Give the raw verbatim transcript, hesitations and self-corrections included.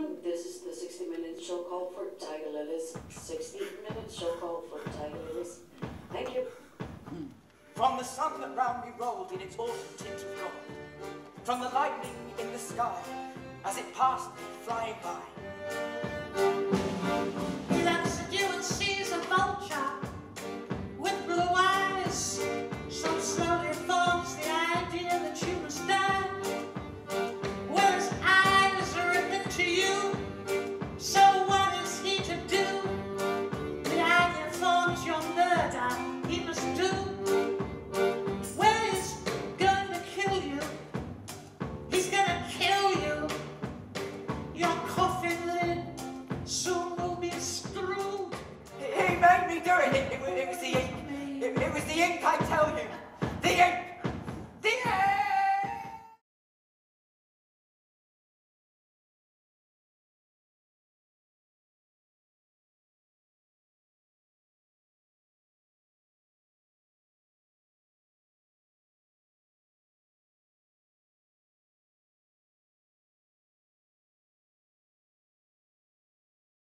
everyone. This is the sixty minute show called for Tiger Lillies. sixty minute show called for Tiger Lillies. Thank you. From the sun that round me rolled in its autumn tint of gold, from the lightning in the sky as it passed me flying by.